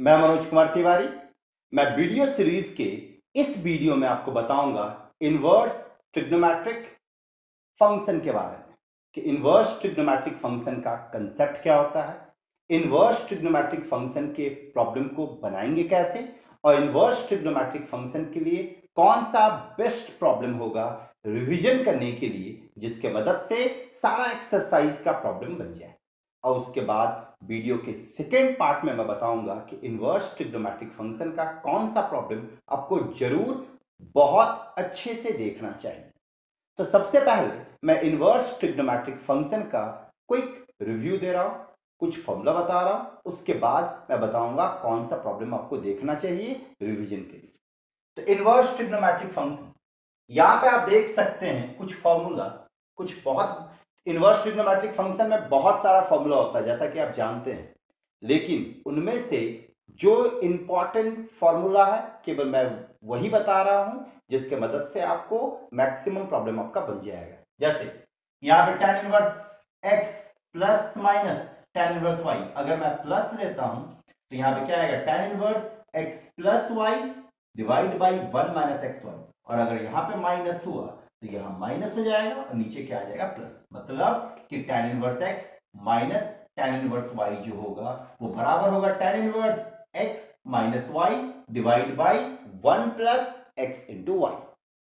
मैं मनोज कुमार तिवारी। मैं video series के इस वीडियो में आपको बताऊंगा इनवर्स ट्रिग्नोमेट्रिक फंक्शन के बारे में कि इनवर्स ट्रिग्नोमेट्रिक फंक्शन का कंसेप्ट क्या होता है, इनवर्स ट्रिग्नोमेट्रिक फंक्शन के प्रॉब्लम को बनाएंगे कैसे, और इनवर्स ट्रिग्नोमेट्रिक फंक्शन के लिए कौन सा बेस्ट प्रॉब्लम होगा रिवीजन करने के लिए, जिसके मदद से सारा एक्सरसाइज का प्रॉब्लम बन जाए। और उसके बाद वीडियो के सेकेंड पार्ट में मैं बताऊंगा कि इनवर्स ट्रिग्नोमेट्रिक फंक्शन का कौन सा प्रॉब्लम आपको जरूर बहुत अच्छे से देखना चाहिए। तो सबसे पहले मैं इनवर्स ट्रिग्नोमेट्रिक फंक्शन का क्विक रिव्यू दे रहा हूं, कुछ फॉर्मूला बता रहा हूं, उसके बाद मैं बताऊंगा कौन सा प्रॉब्लम आपको देखना चाहिए रिवीजन के लिए। तो इनवर्स ट्रिग्नोमेट्रिक फंक्शन, यहां पे आप देख सकते हैं कुछ फॉर्मूला, कुछ बहुत इनवर्स ट्रिग्नोमेट्रिक फंक्शन में बहुत सारा फॉर्मूला होता है जैसा कि आप जानते हैं, लेकिन उनमें से जो इंपॉर्टेंट फॉर्मूला है केवल मैं वही बता रहा हूं जिसके मदद से आपको मैक्सिमम प्रॉब्लम आपका बन जाएगा। जैसे यहां पे tan inverse x plus minus tan inverse y, अगर मैं प्लस लेता हूं तो यहां पे क्या आएगा tan inverse x plus y divide by 1 minus x, और अगर यहां पे माइनस हुआ तो यहां माइनस हो जाएगा और नीचे क्या आ जाएगा प्लस, मतलब कि tan inverse x minus tan inverse y जो होगा वो बराबर होगा tan inverse x minus y divide by 1 plus x into y.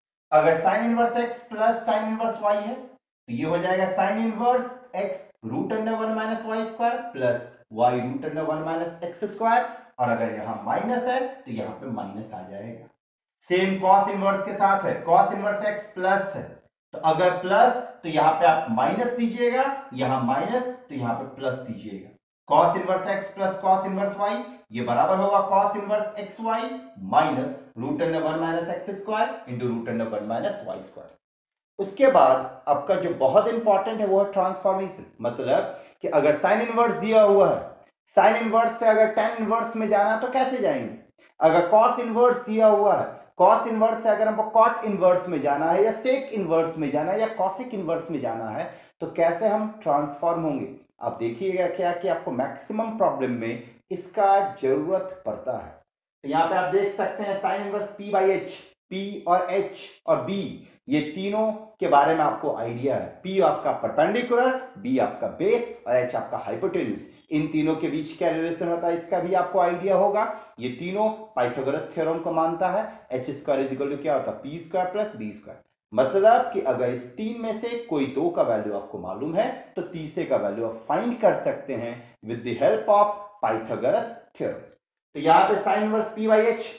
अगर sin inverse x plus sin inverse y है तो ये हो जाएगा sin inverse x root under 1 minus y square plus y root under 1 minus x square, और अगर यहां minus है तो यहां पे माइनस आ जाएगा। सेम कॉस इनवर्स के साथ है, कॉस इनवर्स x प्लस है तो अगर प्लस तो यहां पे आप माइनस दीजिएगा, यहां माइनस तो यहां पे प्लस दीजिएगा। Cos inverse x plus cos inverse y ये बराबर होगा cos inverse x y minus root under 1 minus x square into root under 1 minus y square. उसके बाद आपका जो बहुत इंपॉर्टेंट है वो है ट्रांसफॉर्मेशन, मतलब कि अगर साइन इनवर्स दिया हुआ है, साइन इनवर्स से अगर टेन इनवर्स में जाना तो कैसे जाएंगे। अगर कॉस इनवर्स दिया हुआ है, कॉस इनवर्स से अगर हमको कॉट इनवर्स में जाना है या सेक इनवर्स में जाना है या कॉसिक इनवर्स में जाना है तो कैसे हम ट्रांसफॉर्म होंगे। आप देखिएगा क्या कि आपको मैक्सिमम प्रॉब्लम में इसका जरूरत पड़ता है। तो यहां पे आप देख सकते हैं sine inverse P by H, P और एच और बी ये तीनों के बारे में आपको आइडिया है। पी आपका परपेंडिकुलर, बी आपका बेस और एच आपका हाइपोटेन्यूज। इन तीनों के बीच क्या रिलेशन होता है इसका भी आपको आइडिया होगा। ये तीनों पाइथागोरस थ्योरम को मानता है। H square is equal to क्या होता है P square plus B square, मतलब कि अगर इस तीन में से कोई दो का वैल्यू आपको मालूम है तो तीसरे का वैल्यू आप फाइंड कर सकते हैं with the help of Pythagoras theorem. तो यहां पे sine inverse P by H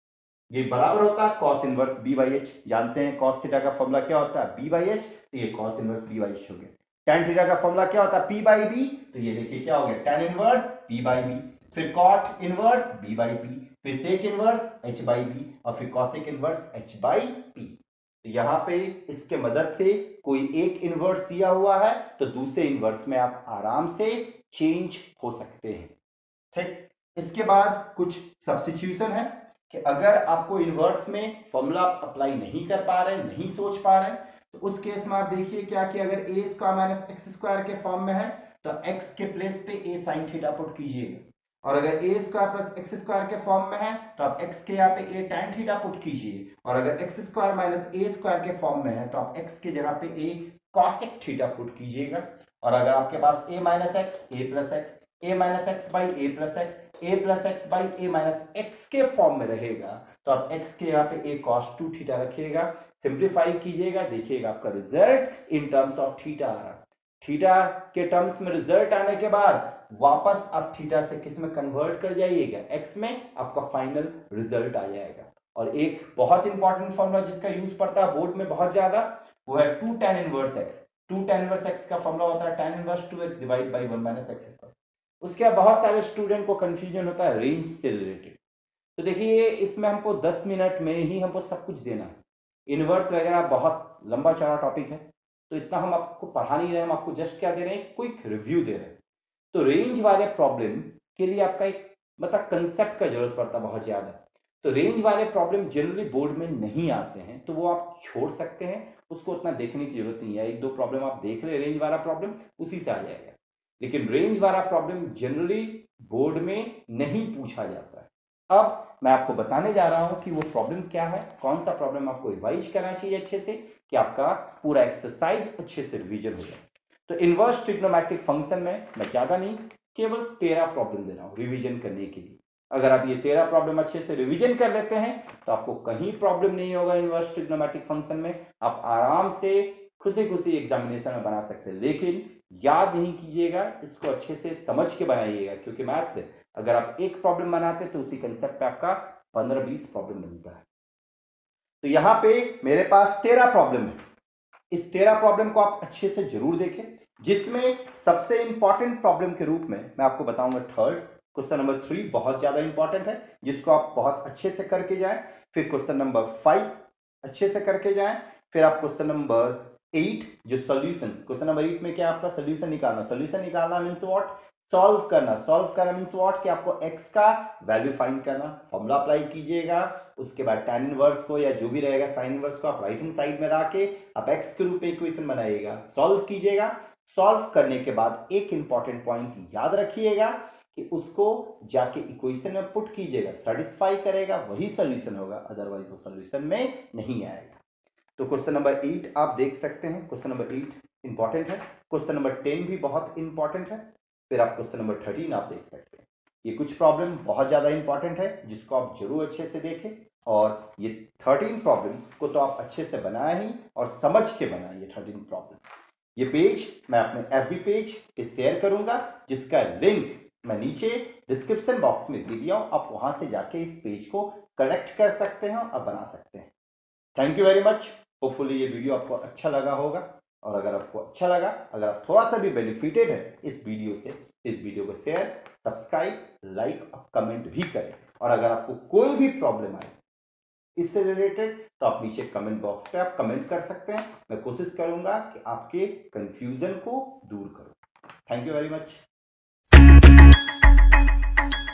ये बराबर होता है cos inverse B by H. जानते हैं कॉस थीटा का फॉर्मूला क्या होता है बी बाई एच, तो ये cos inverse B by H हो गया। tan थीटा का फॉर्मूला क्या होता है पी बाई बी, तो ये देखिए क्या हो गया tan inverse P by B, फिर cot inverse B by P, फिर sec inverse H by B और फिर cosec inverse H by P. तो यहां पे इसके मदद से कोई एक इनवर्स दिया हुआ है तो दूसरे इनवर्स में आप आराम से चेंज हो सकते हैं। ठीक, इसके बाद कुछ सब्स्टिट्यूशन है कि अगर आपको इनवर्स में फॉर्मूला अप्लाई नहीं कर पा रहे, नहीं सोच पा रहे, तो उस केस में आप देखिए क्या कि अगर ए स्क्वायर माइनस एक्स स्क्वायर के फॉर्म में है तो एक्स के प्लेस पे ए साइन थीटा पुट कीजिएगा, और अगर ए स्क्वायर प्लस एक्स स्क्वायर के फॉर्म में है तो आप एक्स के यहाँ पे ए टैन थीटा पुट कीजिए, और अगर x square minus a square के फॉर्म में है तो आप एक्स की जगह पे ए कॉसेक थीटा पुट कीजिएगा, और अगर आपके पास a minus x a plus x a minus x by a plus x by a minus x के फॉर्म में रहेगा तो आप एक्स के यहाँ पे ए कॉस 2 थीटा रखिएगा, सिंप्लीफाई कीजिएगा, देखिएगा आपका result in terms of theta आ रहा। थीटा के टर्म्स में रिजल्ट आने के बाद वापस आप थीटा से किस में कन्वर्ट कर जाइएगा एक्स में, आपका फाइनल रिजल्ट आ जाएगा। और एक बहुत इंपॉर्टेंट फॉर्मूला जिसका यूज पड़ता है बोर्ड में बहुत ज्यादा वो है 2 tan inverse x. 2 tan inverse x का फॉर्मूला होता है tan inverse 2x divide by 1 minus x square. उसके बाद बहुत सारे स्टूडेंट को कंफ्यूजन होता है रेंज से रिलेटेड, तो देखिए इसमें हमको 10 मिनट में ही हमको सब कुछ देना है। इनवर्स वगैरह बहुत लंबा चौड़ा टॉपिक है तो इतना हम आपको पढ़ा नहीं रहे, हम आपको जस्ट क्या दे रहे हैं क्विक रिव्यू दे रहे हैं। तो रेंज वाले प्रॉब्लम के लिए आपका एक मतलब कंसेप्ट का जरूरत पड़ता है बहुत ज्यादा, तो रेंज वाले प्रॉब्लम जनरली बोर्ड में नहीं आते हैं तो वो आप छोड़ सकते हैं, उसको उतना देखने की जरूरत नहीं है। एक दो प्रॉब्लम आप देख ले रेंज वाला प्रॉब्लम उसी से आ जाएगा, लेकिन रेंज वाला प्रॉब्लम जनरली बोर्ड में नहीं पूछा जाता है। अब मैं आपको बताने जा रहा हूं कि वो प्रॉब्लम क्या है, कौन सा प्रॉब्लम आपको रिवाइज करना चाहिए अच्छे से, कि आपका पूरा एक्सरसाइज अच्छे से रिवीजन हो जाए। तो इनवर्स ट्रिग्नोमेट्रिक फंक्शन में मैं ज्यादा नहीं, केवल 13 प्रॉब्लम दे रहा हूं रिवीजन करने के लिए। अगर आप ये 13 प्रॉब्लम अच्छे से रिवीजन कर लेते हैं तो आपको कहीं प्रॉब्लम नहीं होगा इनवर्स ट्रिग्नोमेट्रिक फंक्शन में, आप आराम से खुशी खुशी एग्जामिनेशन में बना सकते हैं। लेकिन याद नहीं कीजिएगा, इसको अच्छे से समझ के बनाइएगा, क्योंकि मैथ से अगर आप एक प्रॉब्लम बनाते हैं तो उसी कंसेप्ट पे आपका 15-20 प्रॉब्लम बनता है। तो यहां पे मेरे पास 13 प्रॉब्लम है। इस 13 प्रॉब्लम को आप अच्छे से जरूर देखें, जिसमें सबसे इंपॉर्टेंट प्रॉब्लम के रूप में मैं आपको बताऊंगा थर्ड क्वेश्चन नंबर 3 बहुत ज्यादा इंपॉर्टेंट है, जिसको आप बहुत अच्छे से करके जाएं। फिर क्वेश्चन नंबर 5 अच्छे से करके जाएं। फिर आप क्वेश्चन नंबर 8 जो सॉल्यूशन, क्वेश्चन नंबर 8 में क्या आपका सॉल्यूशन निकालना मींस व्हाट, सॉल्व करना मींस व्हाट, कि आपको x का वैल्यू फाइंड करना, फॉर्मूला अप्लाई कीजिएगा। उसके बाद tan इनवर्स को या जो भी रहेगा sin इनवर्स को आप राइट हैंड साइड में रख के आप x के रूप में इक्वेशन बनाइएगा, सॉल्व कीजिएगा। सॉल्व करने के बाद एक इंपॉर्टेंट पॉइंट याद रखिएगा कि उसको जाके इक्वेशन में पुट कीजिएगा, सेटिस्फाई करेगा वही सॉल्यूशन होगा, अदरवाइज वो सॉल्यूशन में नहीं आएगा। तो क्वेश्चन नंबर 8 आप देख सकते हैं, क्वेश्चन नंबर 8 इंपॉर्टेंट है। क्वेश्चन नंबर 10 भी बहुत इंपॉर्टेंट है। फिर आप क्वेश्चन नंबर 13 आप देख सकते हैं। ये कुछ प्रॉब्लम बहुत ज्यादा इंपॉर्टेंट है जिसको आप जरूर अच्छे से देखें, और ये 13 प्रॉब्लम को तो आप अच्छे से बनाए ही और समझ के बनाए। ये 13 प्रॉब्लम, ये पेज मैं अपने FB पेज पे शेयर करूंगा, जिसका लिंक मैं नीचे डिस्क्रिप्शन बॉक्स में दे दिया हूं। आप वहां से जाके इस पेज को कलेक्ट कर सकते हैं और बना सकते हैं। Thank you very much. Hopefully ये वीडियो आपको अच्छा लगा होगा, और अगर आपको अच्छा लगा, अगर आप थोड़ा सा भी बेनिफिटेड है इस वीडियो से, इस वीडियो को शेयर, सब्सक्राइब, लाइक और कमेंट भी करें। और अगर आपको कोई भी प्रॉब्लम आए इससे रिलेटेड तो आप नीचे कमेंट बॉक्स पे आप कमेंट कर सकते हैं। मैं कोशिश करूंगा कि आपके कंफ्यूजन को दूर करूं। Thank you very much.